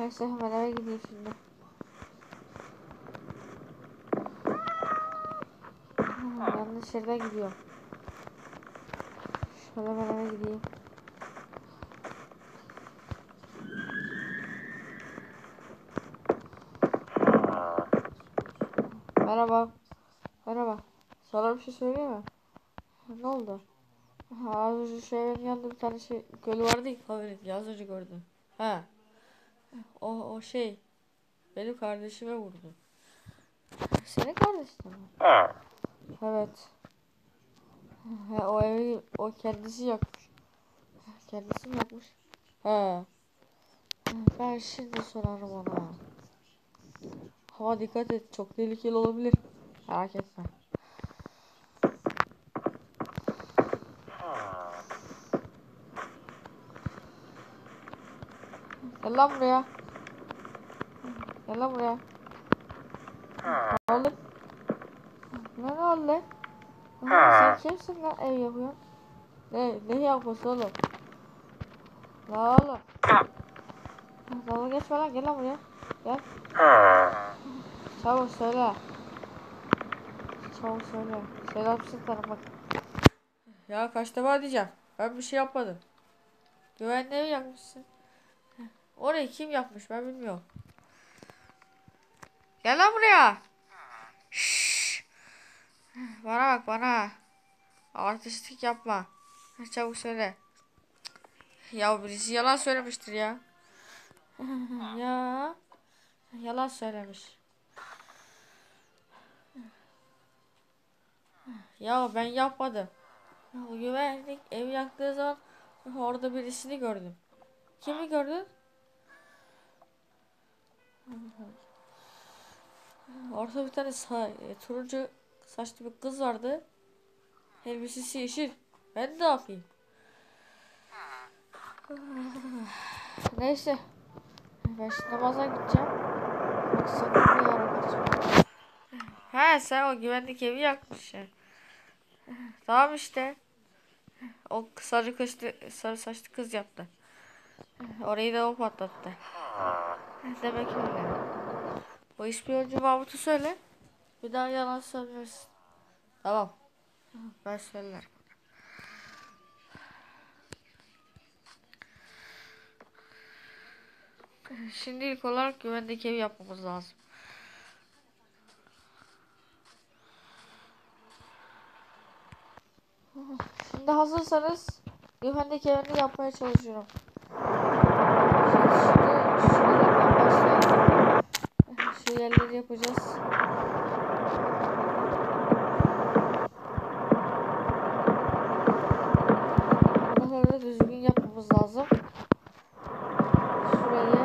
Neyse hemen eve gideyim şimdi. Yanlış yerden gidiyorum. Şöyle ben eve gideyim. Merhaba. Merhaba. Sana bir şey söyleyeyim mi? Ne oldu? Az önce şu evin yanında bir tane köylü vardı ya kahverengi. Az önce gördüm. Ha. O şey. Benim kardeşime vurdu. Senin kardeşin mi? Evet. O evi o kendisi yakmış. Kendisi mi yapmış? He. Ben şimdi sorarım ona. Ama dikkat et, çok tehlikeli olabilir. Merak etme. Gel lan buraya. Gel lan buraya. Ne oldu? Ne oldu? Sen kimsin lan ev yapıyorsun? Ne yapıyorsun oğlum? La oğlum. Dalga geçme lan, gel lan buraya. Gel. Çabuk söyle. Çabuk söyle. Şerefsiz tanımak. Ya kaç defa diyeceğim. Ben bir şey yapmadım. Güvenli evi yapmışsın. Orayı kim yapmış ben bilmiyorum. Gel lan buraya. Şşş. Bana bak bana. Artistlik yapma. Çabuk söyle. Ya birisi yalan söylemiştir ya. Ya yalan söylemiş. Ya ben yapmadım. O güvenlik evi yaktığı zaman orada birisini gördüm. Kimi gördün? Orada bir tane turuncu saçlı bir kız vardı. Elbisesi yeşil. Ben ne yapayım? Neyse. Ben şimdi namaza gideceğim. Bak sakın bir yere kaçma. He sen o güvenlik evi yakmışsın. Tamam işte. O sarı saçlı kız yaptı. Orayı da o patlattı. Demek öyle. O ispiyoncu Mahmut'u söyle. Bir daha yalan söylemesin. Tamam. Ben söylerim. Şimdi ilk olarak güvendeki evi yapmamız lazım. Şimdi hazırsanız güvendeki evini yapmaya çalışıyorum. Şu yerleri yapacağız. Buraları düzgün yapmamız lazım. Şurayı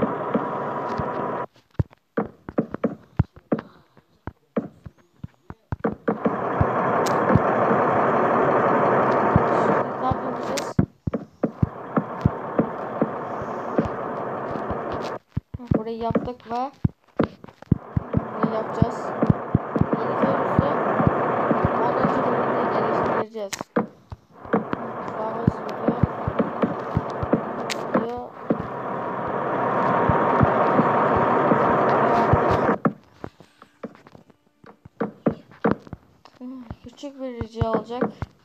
tam yapacağız. Burayı yaptık ve burayı yapacağız. İlk önce 10. bölümde geliştireceğiz. Küçük bir rica olacak.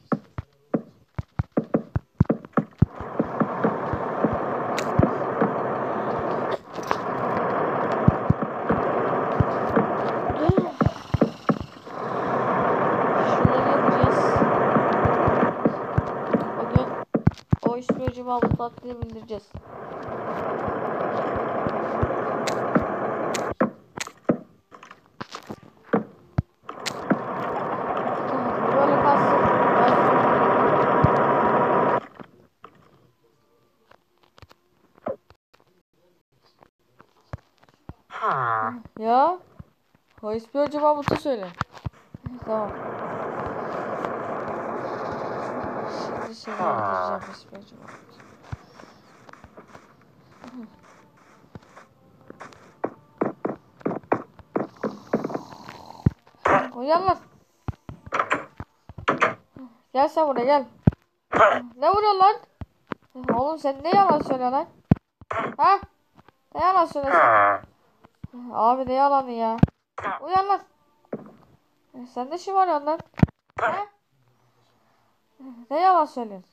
Şunları yapacağız. Bugün o işbirliği Mahmut tatlıyı bildireceğiz. Böyle kalsın. Ya o ispiyoncu Mahmut'u söyle. Tamam. Şimdi seni öldüreceğim ispiyoncu Mahmut. Uyan lan. Gel sen buraya gel. Ne vuruyorsun lan? Oğlum sen ne yalan söylüyorsun lan? Ha? Ne yalan söylüyorsun? Abi ne yalanı ya? Uyan lan. Sen de şımarıyorsun lan. He? Ne yalan söylüyorsun?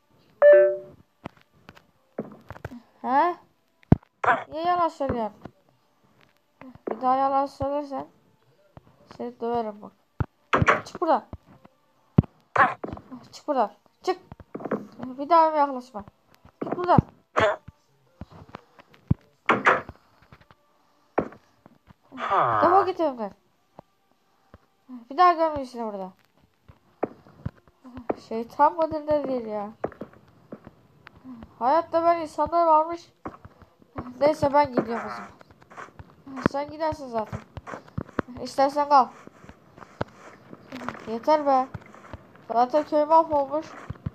He? Niye yalan söylüyorsun? Bir daha yalan söylersen seni döverim bak. Çık buradan. Çık buradan. Çık. Bir daha evime yaklaşma. Git buradan. Defol git evimden. Bir daha görmeyeyim seni burada. Şeytan mıdır ne değil ya. Hayatta ben insanlar varmış. Neyse ben gidiyorum o zaman. Sen gidersin zaten. İstersen kal. Yeter be. Zaten köy mahvolmuş.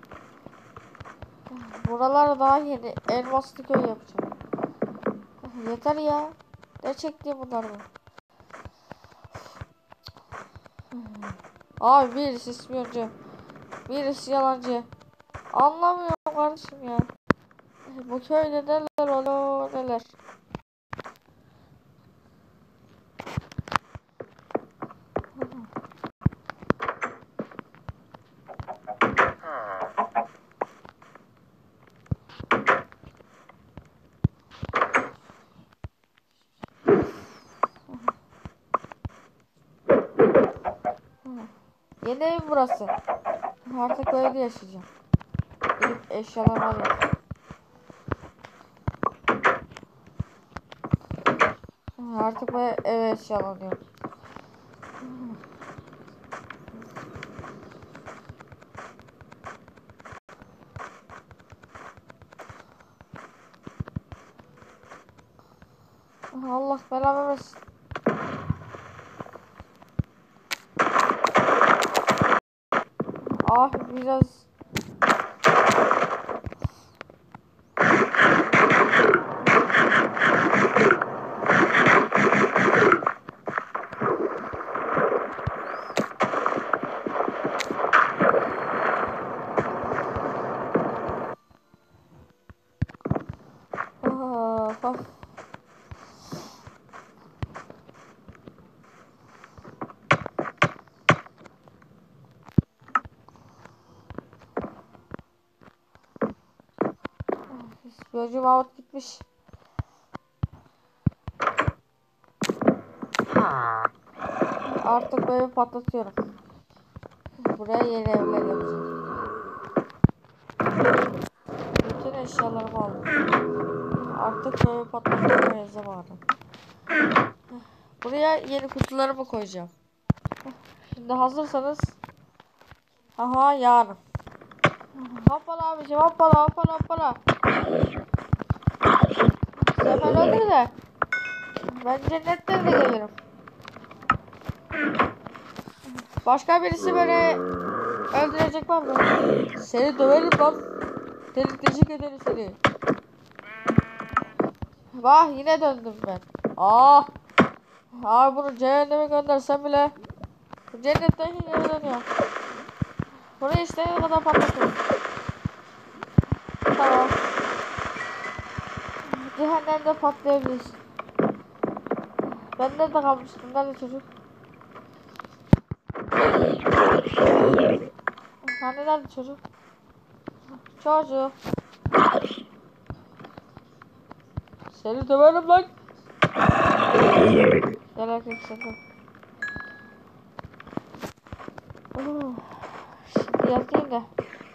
Buralarda daha yeni elmaslı köy yapacağım. Yeter ya. Ne çektiğim bunlar mı? Abi birisi ispiyoncu. Birisi yalancı. Anlamıyorum kardeşim ya. Bu köyde neler oluyor neler. Yeni ev burası. Artık böyle yaşayacağım. Gidip eşyalarımı alayım. Artık böyle eve eşyalanıyorum. Allah belamı versin. Ah biraz. Of. İspiyoncu Mahmut gitmiş. Artık böyle patlatıyorum. Buraya yeni evler yapacağım. Bütün eşyalarımı aldım. Artık böyle patlatmaya zamanı. Buraya yeni kutularımı koyacağım. Şimdi hazırsanız. Aha yarın. Hoppala abiciğim hoppala hoppala hoppala. Sen beni öldür de. Ben cennetten de gelirim. Başka birisi beni öldürecek var mı? Seni döverim lan. Delik deşik ederim seni. Bak yine döndüm ben. Ah. Abi bunu cehenneme göndersem bile cennetten geri dönüyor. Burayı istediğin kadar patlatırım. Tamam. Cehennemde patlayabilirsin. Ben nerede kalmıştım? Nerede çocuk? Hani nerede çocuk? Çocuk. Seni döverim lan. Gel erkek sen. Şimdi yatayım da.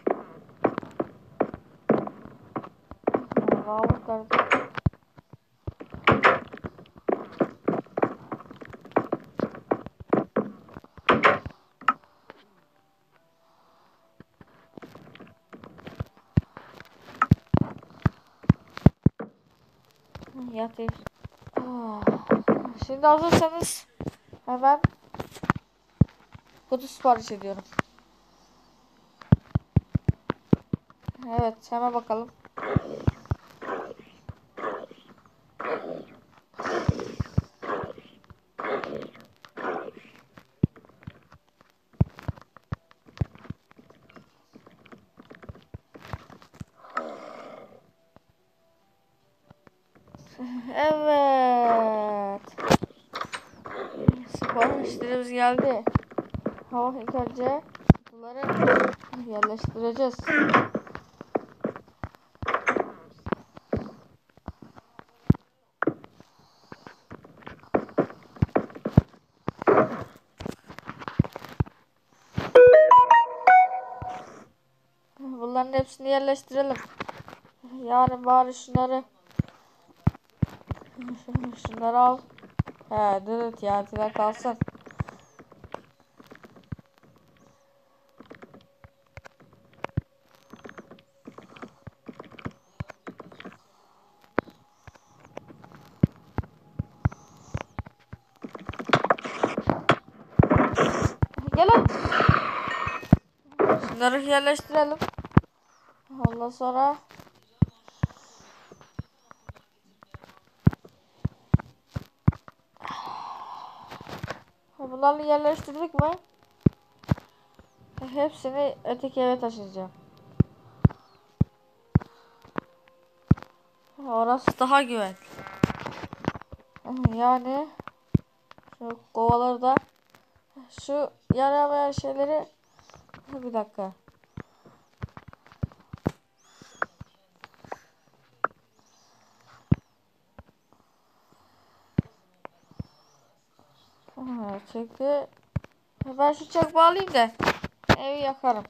Mahmut nerede? Yatayım. Şimdi hazırsanız hemen kutu sipariş ediyorum. Evet hemen bakalım. Evet. Siparişlerimiz geldi. Hava ilk önce kutuları yerleştireceğiz. Bunların hepsini yerleştirelim. Yani bari şunları al. He, dur TNT'ler kalsın. Gelin. Şunları yerleştirelim. Ondan sonra bunları yerleştirdik mi? Hepsini öteki eve taşıyacağım. Orası daha güvenli. Yani şu kovaları da şu yaramayan şeyleri bir dakika. Çünkü ben şu çakmağı bağlayayım da evi yakarım.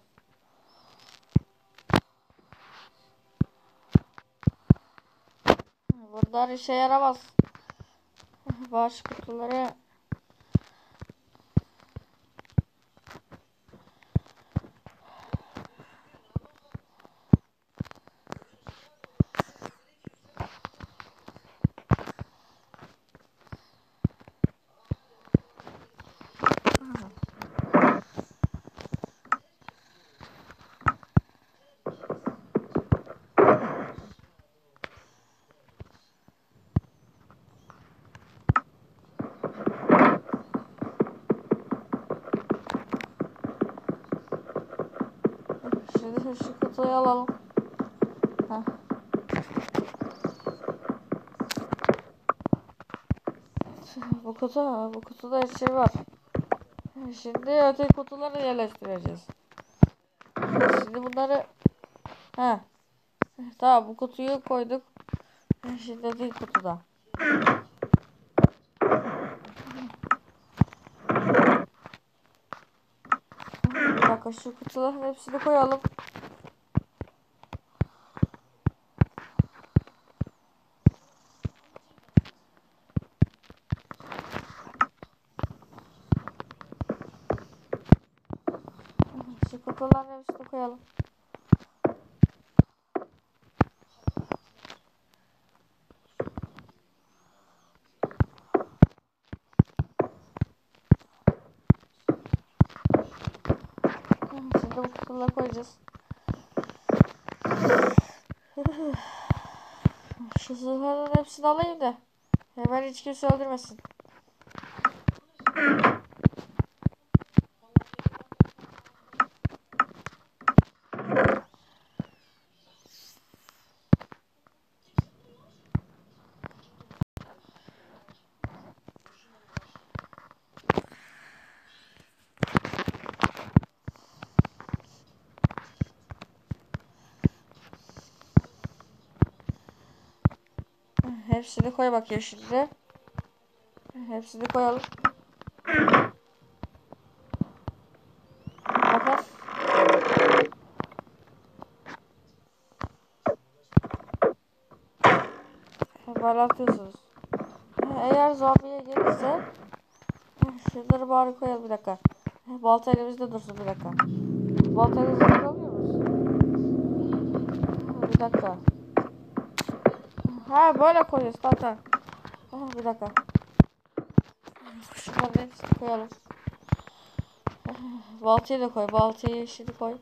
Bunlar işe yaramaz. Bağış kutuları şimdi şu kutuyu alalım. Heh. Bu kutuda her şey var. Şimdi öteki kutuları yerleştireceğiz. Şimdi bunları tamam, bu kutuyu koyduk. Şimdi öteki kutuda. Bir dakika, şu kutuların hepsini koyalım. Şu kutuların hepsini koyalım. Şimdi bu kutuları koyacağız. Şu zırhların hepsini alayım da hemen hiç kimse öldürmesin. Hepsini koy bakayım şimdi. Hepsini koyalım. Bakın. Böyle atıyorsunuz. Eğer zombiye gelirse şunları bari koyalım, bir dakika. Balta elimizde dursun, bir dakika. Baltayı kullanıyor musun? Bir dakika. Böyle koyuyoruz, tamam. Bir dakika. Şunları hepsini koyalım. Baltayı da koy. Baltayı şimdi koy.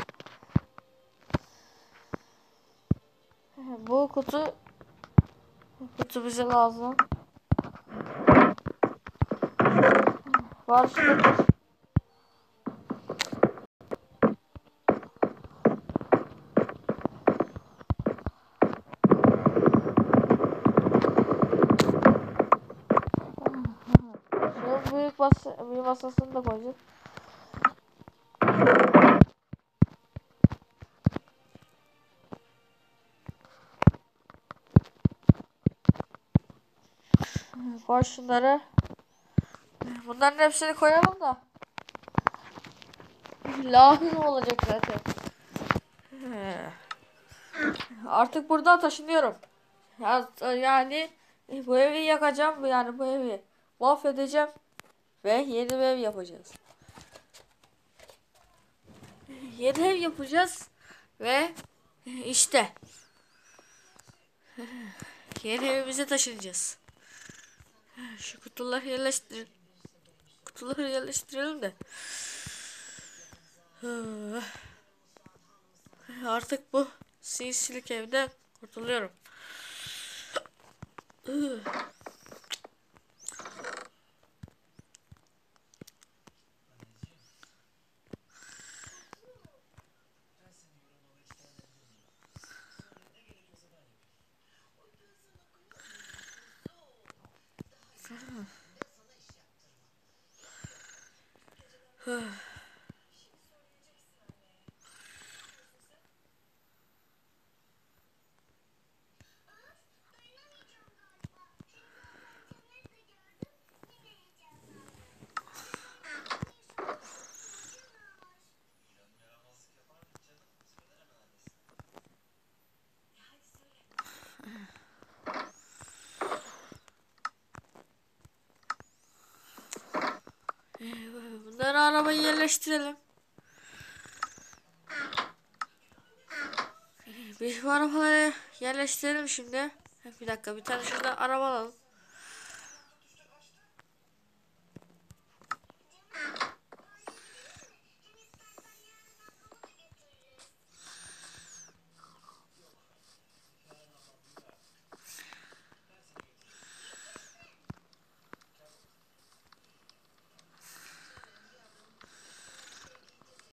Bu kutu Kutu bize lazım. Var şu kutu. Şöyle büyük masasını da koyacağız. Koy şunları. Bunların hepsini koyalım da. Lazım olacak zaten. Artık buradan taşınıyorum. Yani bu evi yakacağım. Yani bu evi mahvedeceğim. Ve yeni bir ev yapacağız. Yeni ev yapacağız. Ve işte yeni evimize taşınacağız. Şu kutuları yerleştirelim. Kutuları yerleştirelim de. Artık bu sinsilik evden kurtuluyorum. Bunları arabayı yerleştirelim. Biz bu arabaları yerleştirelim şimdi. Bir dakika, bir tane şurada araba alalım.